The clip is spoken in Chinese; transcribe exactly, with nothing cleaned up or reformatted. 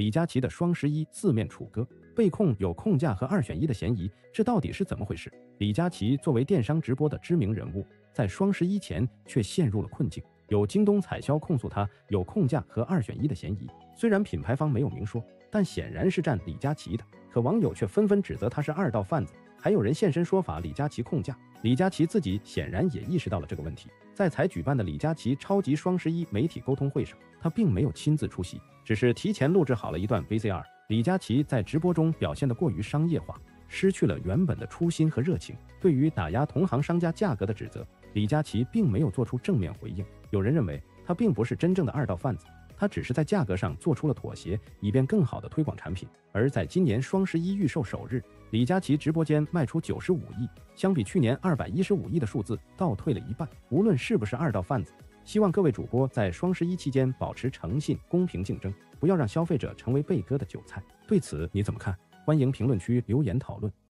李佳琦的双十一四面楚歌，被控有控价和二选一的嫌疑，这到底是怎么回事？李佳琦作为电商直播的知名人物，在双十一前却陷入了困境。有京东彩销控诉他有控价和二选一的嫌疑，虽然品牌方没有明说，但显然是站李佳琦的。可网友却纷纷指责他是二道贩子，还有人现身说法李佳琦控价。李佳琦自己显然也意识到了这个问题，在才举办的李佳琦超级双十一媒体沟通会上，他并没有亲自出席，只是提前录制好了一段 V C R。李佳琦在直播中表现得过于商业化，失去了原本的初心和热情。对于打压同行商家价格的指责，李佳琦并没有做出正面回应。有人认为他并不是真正的二道贩子，他只是在价格上做出了妥协，以便更好地推广产品。而在今年双十一预售首日，李佳琦直播间卖出九十五亿，相比去年二百一十五亿的数字倒退了一半。无论是不是二道贩子，希望各位主播在双十一期间保持诚信、公平竞争，不要让消费者成为被割的韭菜。对此你怎么看？欢迎评论区留言讨论。